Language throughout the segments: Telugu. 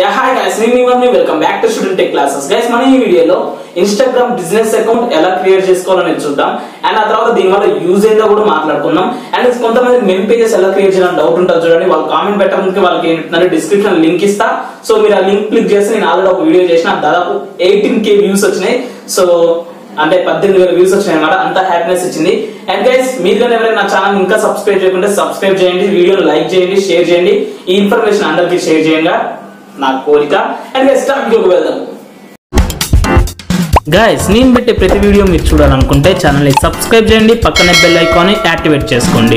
Hi guys, welcome back to Student Tech Classes. Guys, మన ఈ వీడియోలో Instagram బిజినెస్ అకౌంట్ ఎలా క్రియేట్ చేసుకోవాలని చూద్దాం అండ్ ఆ తర్వాత దీని వల్ల యూజ్ ఏందో కూడా మాట్లాడుకుందాం అండ్ కొంతమంది మెయిన్ పేజెస్ ఎలా క్రియేట్ చేయాలని డౌట్ ఉంటుంది చూడండి. వాళ్ళు కామెంట్ పెట్టడానికి వాళ్ళకి ఏంటంటే డిస్క్రిప్షన్ లింక్ ఇస్తా. సో మీరు ఆ లింక్ క్లిక్ చేస్తే నేను ఆల్రెడీ ఒక వీడియో చేసిన దాదాపు 18k వ్యూస్ వచ్చినాయి. సో అంటే 18,000 వ్యూస్ వచ్చినాయి అన్నమాట. అంత హ్యాపీనెస్ ఇచ్చింది. అండ్ గైస్ మీరు కానీ ఎవరైనా నా ఛానల్ ఇంకా సబ్స్క్రైబ్ చేయకుంటే సబ్స్క్రైబ్ చేయండి, వీడియోని లైక్ చేయండి, షేర్ చేయండి. ఈ ఇన్ఫర్మేషన్ అందరికీ షేర్ చేయండి నా కోరిక. అండ్ గైస్ స్టార్ట్ వీడియోకి వెళ్దాం. గైస్ నేను పెట్టే ప్రతి వీడియో మీరు చూడాలనుకుంటే ఛానల్ని సబ్స్క్రైబ్ చేయండి, పక్కనే బెల్ ఐకాన్ని యాక్టివేట్ చేసుకోండి.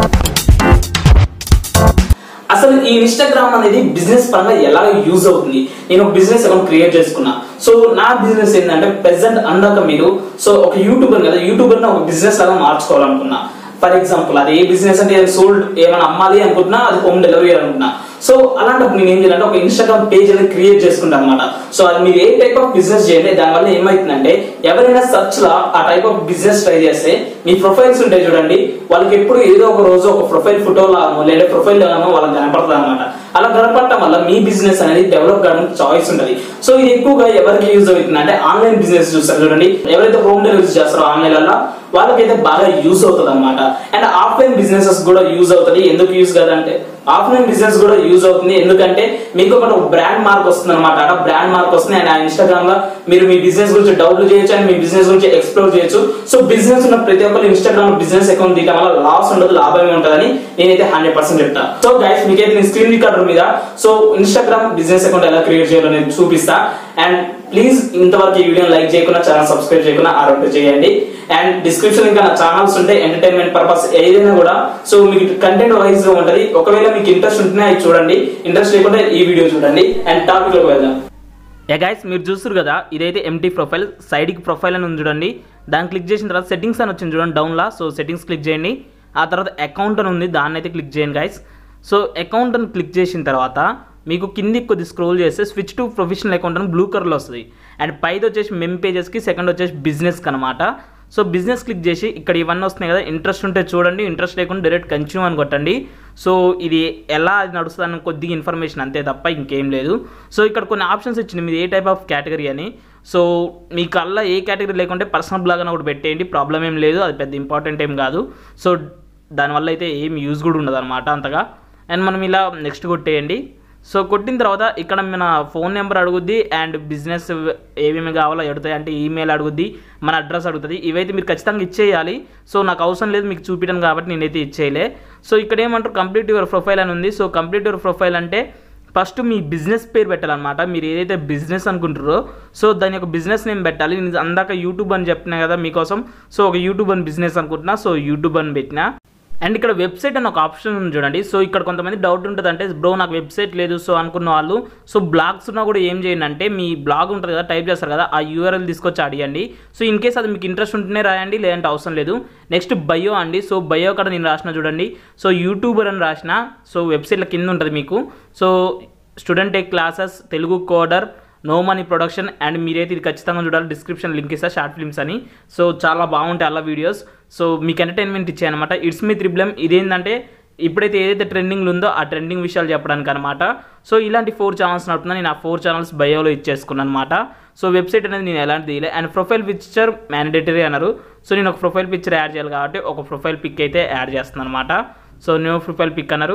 అసలు ఈ ఇన్స్టాగ్రామ్ అనేది బిజినెస్ పరంగా ఎలా యూజ్ అవుతుంది, నేను ఒక బిజినెస్ అకౌంట్ క్రియేట్ చేసుకున్నా. సో నా బిజినెస్ ఏంటంటే ప్రెసెంట్ అందాక మీరు సో ఒక యూట్యూబర్ కదా, యూట్యూబర్ ఒక బిజినెస్ లాగా మార్చుకోవాలనుకున్నా. ఫర్ ఎగ్జాంపుల్ అది ఏ బిజినెస్ అంటే సోల్డ్ ఏమైనా అమ్మాలి అనుకుంటున్నా, అది హోమ్ డెలివరీ అనుకుంటున్నా. సో అలాంటప్పుడు నేను ఏం చేయాలంటే ఒక ఇన్స్టాగ్రామ్ పేజ్ అనేది క్రియేట్ చేసుకుంటాను అనమాట. సో అది మీరు ఏ టైప్ ఆఫ్ బిజినెస్ చేయండి, దానివల్ల ఏమైతుందంటే ఎవరైనా సర్చ్ లా ఆ టైప్ ఆఫ్ బిజినెస్ ట్రై చేస్తే మీ ప్రొఫైల్స్ ఉంటాయి చూడండి, వాళ్ళకి ఎప్పుడు ఏదో ఒక రోజు ఒక ప్రొఫైల్ ఫోటో లాగానో లేదా ప్రొఫైల్ లాగానో వాళ్ళకి కనపడుతుంది అనమాట. అలా కనపడటం వల్ల మీ బిజినెస్ అనేది డెవలప్ కావడానికి చాయిస్ ఉంటుంది. సో ఇది ఎక్కువగా ఎవరికి యూజ్ అవుతుంది అంటే ఆన్లైన్ బిజినెస్ చూస్తారు చూడండి, ఎవరైతే హోమ్ డెలివరీ చేస్తారో ఆన్లైన్ వల్ల వాళ్ళకైతే బాగా యూజ్ అవుతుంది అనమాట. అండ్ ఆఫ్లైన్ బిజినెసెస్ కూడా యూజ్ అవుతుంది. ఎందుకు యూజ్ కాదంటే ఆఫ్లైన్ బిజినెస్ కూడా యూజ్ అవుతుంది, ఎందుకంటే మీకు ఒక బ్రాండ్ మార్క్ వస్తుంది అనమాట. బ్రాండ్ మార్క్ వస్తుంది అండ్ ఆ ఇన్స్టాగ్రామ్ లో మీరు మీ బిజినెస్ గురించి డౌట్లు చేయొచ్చు అండ్ మీ బిజినెస్ గురించి ఎక్స్ప్లోర్ చేయొచ్చు. సో బిజినెస్ ఉన్న ప్రతి ఒక్కరు ఇన్స్టాగ్రామ్ బిజినెస్ అకౌంట్ తీయడం వల్ల లాస్ ఉండదు, లాభమే ఉంటుందని నేనైతే 100% చెప్తా. సో గైస్ మీకైతే నేను స్క్రీన్ రికార్డర్ మీద సో ఇన్స్టాగ్రామ్ బిజినెస్ అకౌంట్ ఎలా క్రియేట్ చేయాలో నేను చూపిస్తా. అండ్ ప్లీజ్ ఇంతవరకు ఈ వీడియోని లైక్ చేయకుండా ఛానల్ సబ్స్క్రైబ్ చేయకుండా ఆరోగ్యం చేయండి. అండ్ డిస్క్రిప్షన్ ఇంకా నా ఛానల్స్ ఉంటే ఎంటర్టైన్మెంట్ పర్పస్ ఏదైనా కూడా సో మీకు కంటెంట్ వైజ్ గా ఉంటది. ఒకవేళ మీకు ఇంట్రెస్ట్ ఉంటేనే అది చూడండి, ఇంట్రెస్ట్ లేకుంటే ఈ వీడియో చూడండి. అండ్ టాపిక్ లోకి వెళ్దాం. గైస్ మీరు చూస్తారు కదా, ఇదైతే ఎంటీ ప్రొఫైల్, సైడ్ కి ప్రొఫైల్ అని ఉంది చూడండి. దాన్ని క్లిక్ చేసిన తర్వాత సెట్టింగ్స్ అని వచ్చింది చూడండి డౌన్లా. సో సెట్టింగ్స్ క్లిక్ చేయండి. ఆ తర్వాత అకౌంట్ అని ఉంది, దాన్ని అయితే క్లిక్ చేయండి గైస్. సో అకౌంట్ అని క్లిక్ చేసిన తర్వాత మీకు కిందికి కొద్ది స్క్రోల్ చేస్తే స్విచ్ టు ప్రొఫెషనల్ అకౌంట్ అని బ్లూ కలర్లో వస్తుంది. అండ్ పైది వచ్చేసి మెమ్ పేజెస్కి, సెకండ్ వచ్చేసి బిజినెస్కి అనమాట. సో బిజినెస్ క్లిక్ చేసి ఇక్కడ ఇవన్నీ వస్తున్నాయి కదా, ఇంట్రెస్ట్ ఉంటే చూడండి, ఇంట్రెస్ట్ లేకుండా డైరెక్ట్ కంటిన్యూ అని కొట్టండి. సో ఇది ఎలా నడుస్తుందని కొద్దిగా ఇన్ఫర్మేషన్ అంతే తప్ప ఇంకేం లేదు. సో ఇక్కడ కొన్ని ఆప్షన్స్ ఇచ్చింది మీరు ఏ టైప్ ఆఫ్ కేటగిరీ అని. సో మీకు అలా ఏ కేటగిరీ లేకుంటే పర్సనల్ బ్లాగ్ అని ఒకటి పెట్టేయండి, ప్రాబ్లం ఏం లేదు, అది పెద్ద ఇంపార్టెంట్ ఏం కాదు. సో దానివల్ల అయితే ఏం యూజ్ కూడా ఉండదు అనమాట అంతగా. అండ్ మనం ఇలా నెక్స్ట్ కొట్టేయండి. సో కొట్టిన తర్వాత ఇక్కడ మన ఫోన్ నెంబర్ అడుగుద్ది అండ్ బిజినెస్ ఏమేమి కావాలో అడుగుతాయి, అంటే ఈమెయిల్ అడుగుద్ది, మన అడ్రస్ అడుగుతుంది. ఇవైతే మీరు ఖచ్చితంగా ఇచ్చేయాలి. సో నాకు అవసరం లేదు మీకు చూపించడం కాబట్టి నేనైతే ఇచ్చేయలే. సో ఇక్కడ ఏమంటారు కంప్లీట్ యువర్ ప్రొఫైల్ అని ఉంది. సో కంప్లీట్ యువర్ ప్రొఫైల్ అంటే ఫస్ట్ మీ బిజినెస్ పేరు పెట్టాలన్నమాట. మీరు ఏదైతే బిజినెస్ అనుకుంటారో సో దాని యొక్క బిజినెస్ నేమ్ పెట్టాలి. నేను అందాక యూట్యూబ్ అని చెప్పినా కదా మీకోసం. సో ఒక యూట్యూబ్ అని బిజినెస్ అనుకుంటున్నా, సో యూట్యూబ్ అని పెట్టినా. అండ్ ఇక్కడ వెబ్సైట్ అని ఒక ఆప్షన్ ఉంది చూడండి. సో ఇక్కడ కొంతమంది డౌట్ ఉంటుంది, అంటే బ్రో నాకు వెబ్సైట్ లేదు సో అనుకున్న వాళ్ళు సో బ్లాగ్స్ ఉన్నా కూడా ఏం చేయండి అంటే మీ బ్లాగ్ ఉంటుంది కదా, టైప్ చేస్తారు కదా, ఆ యూఆర్ఎల్ తీసుకొచ్చి అడిగండి. సో ఇన్ కేస్ అది మీకు ఇంట్రెస్ట్ ఉంటేనే రాయండి, లేదంటే అవసరం లేదు. నెక్స్ట్ బయో అండి. సో బయో కూడా నేను రాసిన చూడండి. సో యూట్యూబర్ అని రాసిన. సో వెబ్సైట్ల కింద ఉంటుంది మీకు. So student tech classes, Telugu coder, no money production. And మీరైతే ఇది ఖచ్చితంగా చూడాలి, డిస్క్రిప్షన్ లింక్ ఇస్తా, షార్ట్ ఫిల్మ్స్ అని. సో చాలా బాగుంటాయి అలా వీడియోస్. సో మీకు ఎంటర్టైన్మెంట్ ఇచ్చాయనమాట. It's me triple. ఇదేంటంటే ఇప్పుడైతే ఏదైతే ట్రెండింగ్లో ఉందో ఆ ట్రెండింగ్ విషయాలు చెప్పడానికి అనమాట. సో ఇలాంటి 4 ఛానల్స్ నడుపుతున్నా, నేను ఆ 4 ఛానల్స్ బయోలో ఇచ్చేసుకున్నాను అనమాట. సో వెబ్సైట్ అనేది నేను ఎలాంటి తీయలే. అండ్ ప్రొఫైల్ పిక్చర్ మ్యాండేటరీ అన్నారు. సో నేను ఒక ప్రొఫైల్ పిక్చర్ యాడ్ చేయాలి కాబట్టి ఒక ప్రొఫైల్ పిక్ అయితే యాడ్ చేస్తున్నాను అనమాట. సో న్యూ ప్రొఫైల్ పిక్ అన్నారు.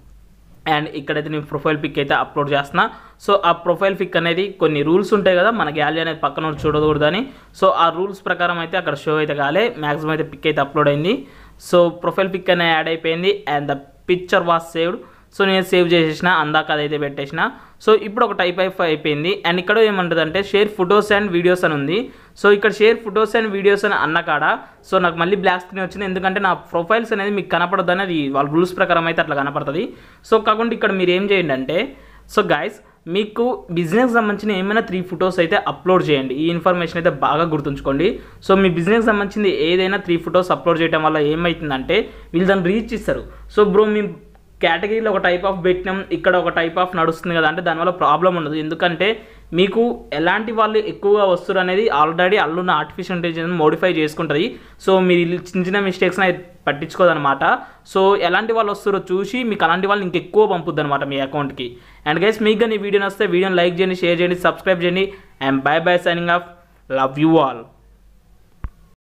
అండ్ ఇక్కడైతే నేను ప్రొఫైల్ పిక్ అయితే అప్లోడ్ చేస్తున్నా. సో ఆ ప్రొఫైల్ పిక్ అనేది కొన్ని రూల్స్ ఉంటాయి కదా, మన గ్యాలరీ అనేది పక్కన చూడకూడదని. సో ఆ రూల్స్ ప్రకారం అయితే అక్కడ షో అయితే కాలే, మ్యాక్సిమం అయితే పిక్ అయితే అప్లోడ్ అయింది. సో ప్రొఫైల్ పిక్ అనేది యాడ్ అయిపోయింది and the picture was saved. So నేను సేవ్ చేసేసిన, అందాక అదైతే పెట్టేసిన. సో ఇప్పుడు ఒక టైప్ అయిపోయింది. అండ్ ఇక్కడ ఏమంటుందంటే షేర్ ఫొటోస్ అండ్ వీడియోస్ అని ఉంది. సో ఇక్కడ షేర్ ఫొటోస్ అండ్ వీడియోస్ అని అన్న కాడ సో నాకు మళ్ళీ బ్లాక్ స్క్రీన్ వచ్చింది, ఎందుకంటే నా ప్రొఫైల్స్ అనేది మీకు కనపడదు అనేది వాళ్ళ రూల్స్ ప్రకారం అయితే అట్లా కనపడుతుంది. సో కాకుండా ఇక్కడ మీరు ఏం చేయండి అంటే సో గైస్ మీకు బిజినెస్ సంబంధించిన ఏమైనా 3 ఫొటోస్ అయితే అప్లోడ్ చేయండి. ఈ ఇన్ఫర్మేషన్ అయితే బాగా గుర్తుంచుకోండి. సో మీ బిజినెస్ సంబంధించింది ఏదైనా 3 ఫొటోస్ అప్లోడ్ చేయడం వల్ల ఏమవుతుందంటే వీళ్ళు దాన్ని రీచ్ ఇస్తారు. సో బ్రో మీ కేటగిరీలో ఒక టైప్ ఆఫ్ పెట్టినాం, ఇక్కడ ఒక టైప్ ఆఫ్ నడుస్తుంది కదా అంటే దానివల్ల ప్రాబ్లం ఉండదు. ఎందుకంటే మీకు ఎలాంటి వాళ్ళు ఎక్కువగా వస్తారు అనేది ఆల్రెడీ అల్లున్న ఆర్టిఫిషియల్ ఇంటెలిజెన్స్ మోడిఫై చేసుకుంటుంది. సో మీరు చిన్న చిన్న మిస్టేక్స్ పట్టించుకోదనమాట. సో ఎలాంటి వాళ్ళు వస్తారో చూసి మీకు అలాంటి వాళ్ళు ఇంకెక్కువ పంపుద్ది అనమాట మీ అకౌంట్కి. అండ్ గైస్ మీకు కానీ ఈ వీడియో వస్తే వీడియోని లైక్ చేయండి, షేర్ చేయండి, సబ్స్క్రైబ్ చేయండి. And bye bye, signing off. Love you all.